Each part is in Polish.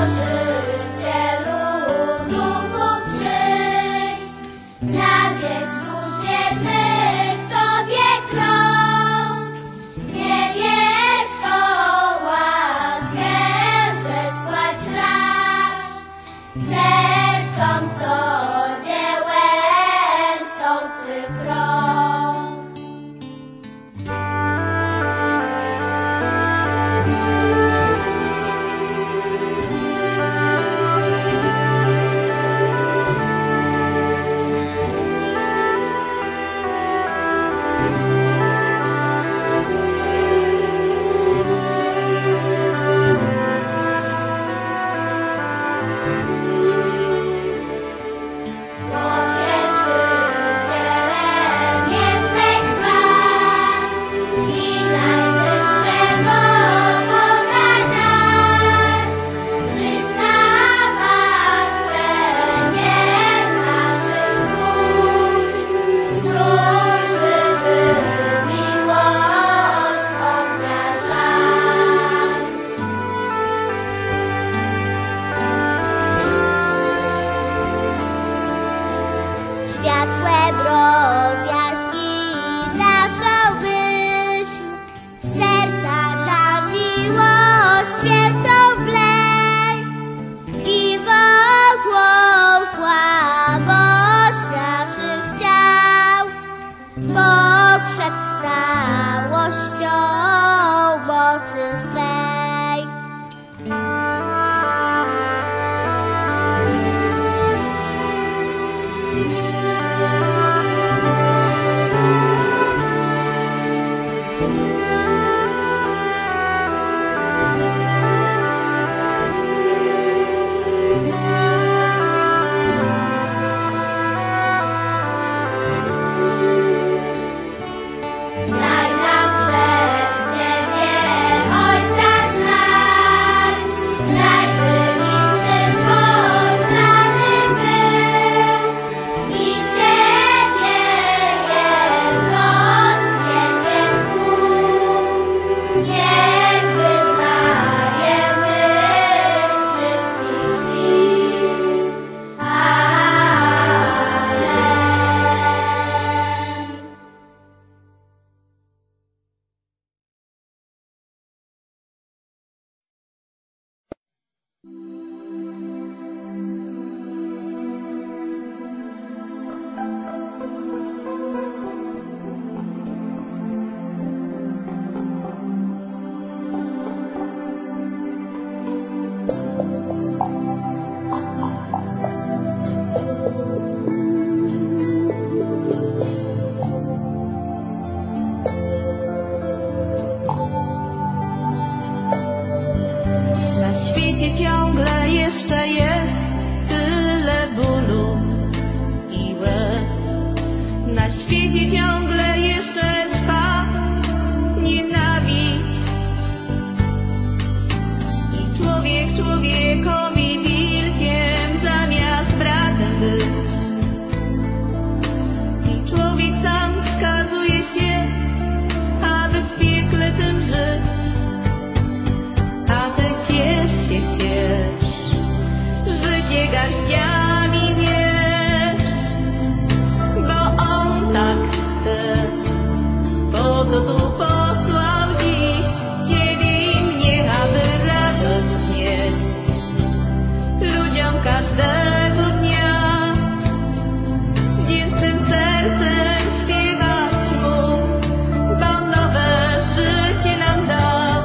Światłem rozjaśnij naszą myśl, w serca na miłość świętą wlej i wokół słabość naszych ciał pogrzeb stałością mocy swej. Ciągle jeszcze jest tyle bólu i łez. Na świecie ciągle jeszcze trwa nienawiść i człowiek człowiekowi wilkiem zamiast bratem być. I człowiek sam skazuje się, aby w piekle tym żyć. A ty ciesz się, ciesz, życie garściami bierz, bo on tak chce, po to tu posłał dziś ciebie i mnie, aby radość nieść ludziom każdego dnia, wdzięcznym sercem śpiewać mu, bo nowe życie nam dał.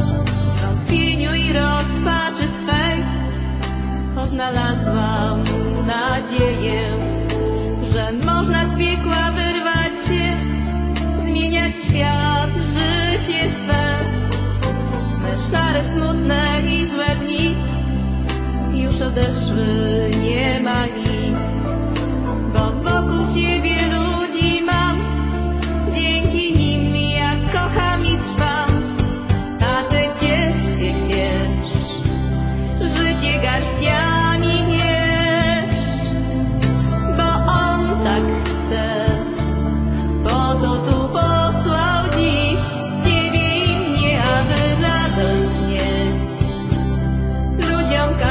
Rozpaczy swej odnalazłam nadzieję, że można z piekła wyrwać się, zmieniać świat, życie swe. Te szare, smutne i złe dni już odeszły, nie ma ich, bo wokół siebie ludzi mam, dzięki nim ja kocham i trwam. A ty ciesz się, ciesz, życie garściami bierz, bo on tak chce, po to tu posłał dziś ciebie i mnie, aby radość nieść ludziom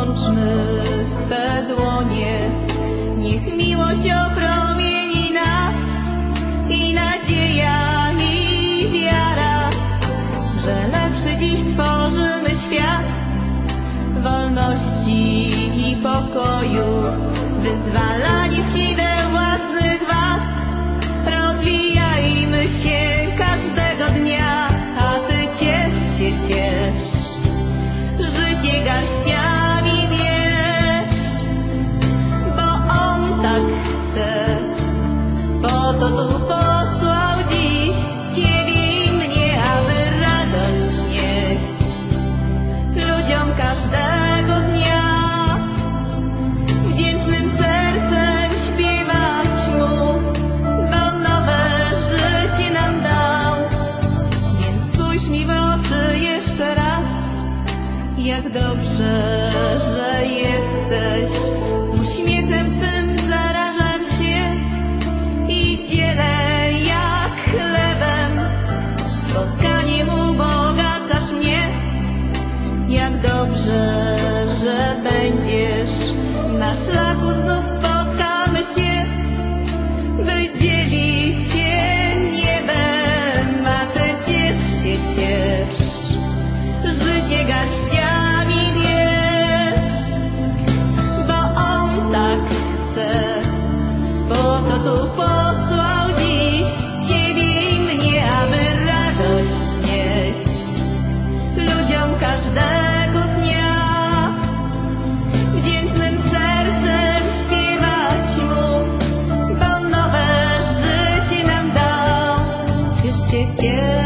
połączmy swe dłonie. Niech miłość opromieni nas i nadzieja i wiara, że lepszy dziś tworzymy świat wolności i pokoju, wyzwalani z sideł własnych wad. Rozwijajmy się każdego dnia, a ty ciesz się, ciesz. Życie garściami bierz, bo on tak chce. Po to tu posłał dziś ciebie i mnie, aby radość nieść ludziom każdego dnia. Wdzięcznym sercem śpiewać mu, bo nowe życie nam dał. Więc spójrz mi w oczy jeszcze raz, jak dobrze, że jesteś. Uśmiechem twym zarażam się i dzielę jak chlebem. Spotkaniem ubogacasz mnie. Jak dobrze, że będziesz. Na szlaku znów spotkamy się, by dzielić się niebem, a ty ciesz się, ciesz. Życie garściami bierz, bo on tak chce. Po to tu posłał dziś ciebie i mnie, aby radość nieść ludziom każdego dnia. Wdzięcznym sercem śpiewać mu, bo nowe życie nam dał. Ciesz się, ciesz.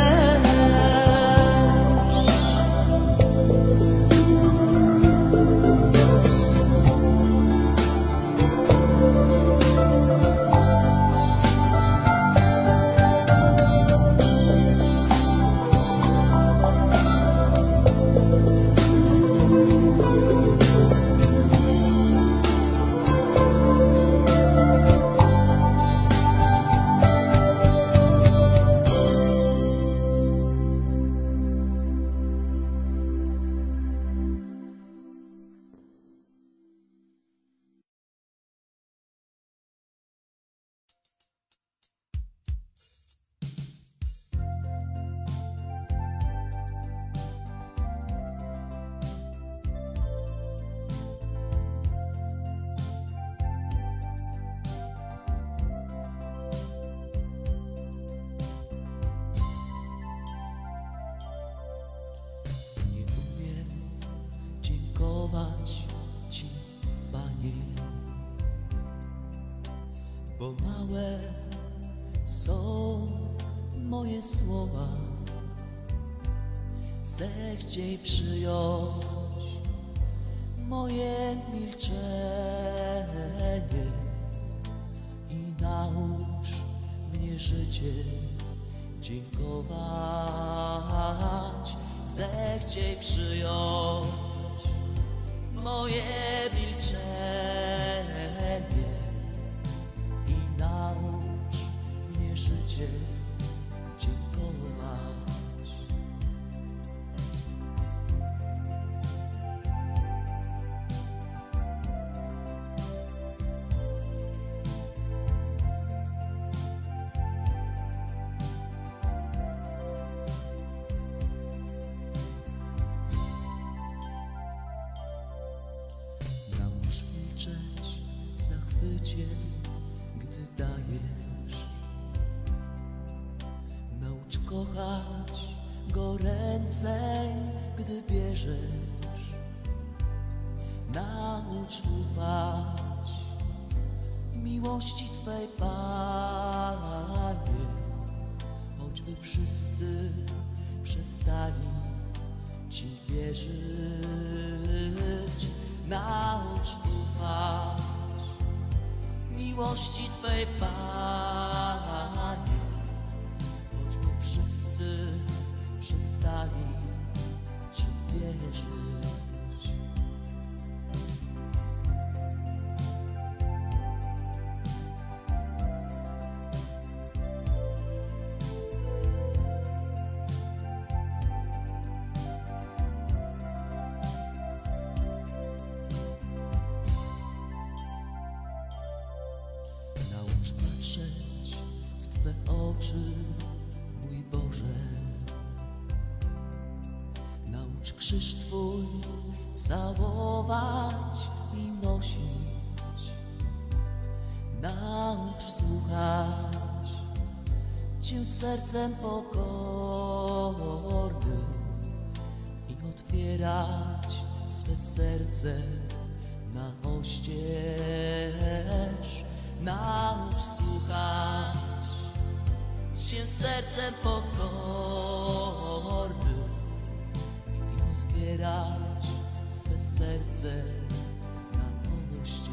Ci, Panie, bo małe są moje słowa. Zechciej przyjąć moje milczenie i naucz mnie życie dziękować. Zechciej przyjąć moje milczenie i naucz mnie życie dziękować. Gdy dajesz, naucz kochać go ręcej, gdy bierzesz, naucz ufać miłości Twej, Panie, choćby wszyscy przestali Ci wierzyć. Naucz ufać miłości Twej, Panie, choćby wszyscy przestali Ci wierzyć. Naucz patrzeć w Twe oczy, mój Boże. Naucz krzyż Twój całować i nosić. Naucz słuchać Cię sercem pokornym i otwierać swe serce na oścież. Naucz słuchać Cię sercem pokornym i otwierać swe serce na oścież.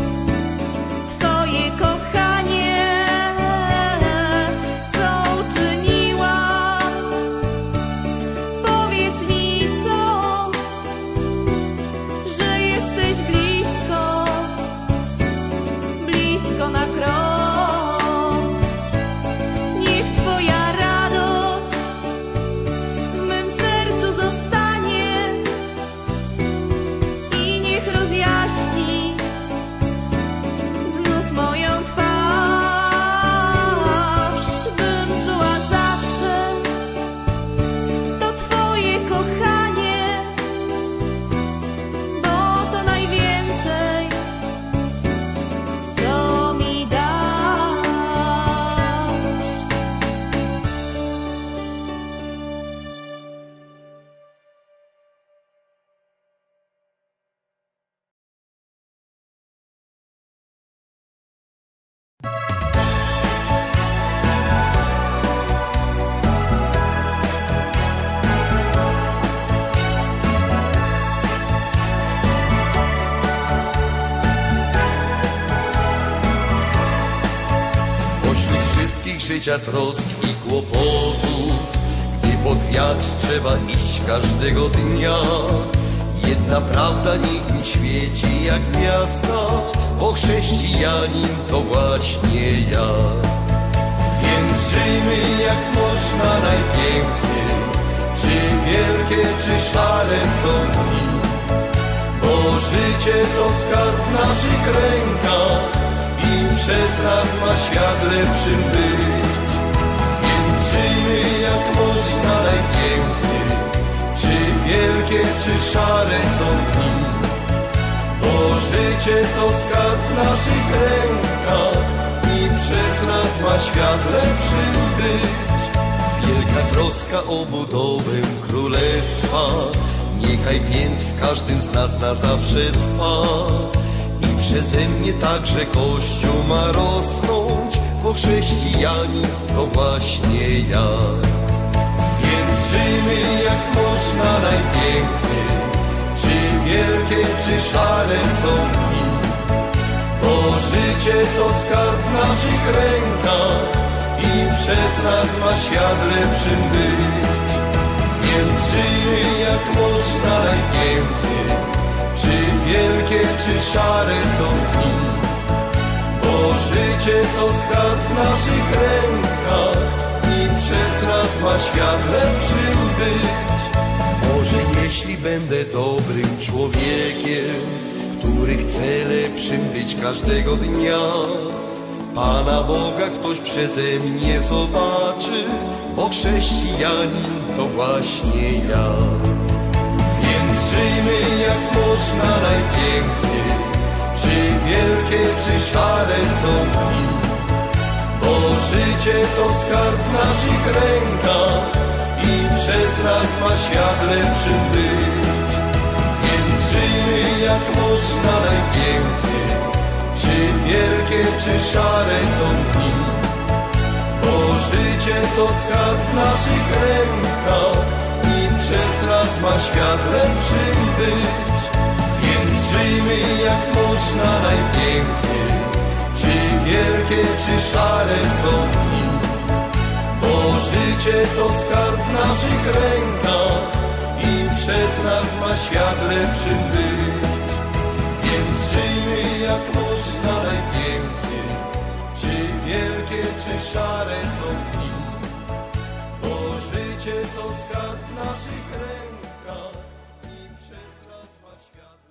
Twoje kochanie, co uczyniłam. Pośród wszystkich życia trosk i kłopotów, gdy pod wiatr trzeba iść każdego dnia, jedna prawda niech mi świeci jak gwiazda, bo chrześcijanin to właśnie ja. Więc żyjmy jak można najpiękniej, czy wielkie, czy szare są dni, bo życie to skarb w naszych rękach i przez nas ma świat lepszym być. Więc żyjmy jak można najpiękniej, czy wielkie, czy szare są dni, bo życie to skarb w naszych rękach i przez nas ma świat lepszym być. Wielka troska o budowę królestwa, niechaj więc w każdym z nas na zawsze trwa. I przeze mnie także Kościół ma rosnąć, bo chrześcijanin to właśnie ja. Więc żyjmy jak można najpiękniej, czy wielkie, czy szare są dni, bo życie to skarb w naszych rękach i przez nas ma świat lepszym być. Więc żyjmy jak można najpiękniej, czy wielkie, czy szare są dni, bo życie to skarb w naszych rękach i przez nas ma świat lepszym być. Może jeśli będę dobrym człowiekiem, który chce lepszym być każdego dnia, Pana Boga ktoś przeze mnie zobaczy, bo chrześcijanin to właśnie ja. Więc żyjmy jak można najpiękniej, czy wielkie, czy szare są dni, bo życie to skarb w naszych rękach i przez nas ma świat lepszym być. Więc żyjmy jak można najpiękniej, czy wielkie, czy szare są dni, bo życie to skarb w naszych rękach i przez nas ma świat lepszym być. Więc żyjmy jak można najpiękniej, czy wielkie, czy szare są dni, bo życie to skarb w naszych rękach i przez nas ma świat lepszym być. Więc żyjmy jak można najpiękniej, czy wielkie, czy szare są dni, bo życie to skarb w naszych rękach i przez nas ma świat.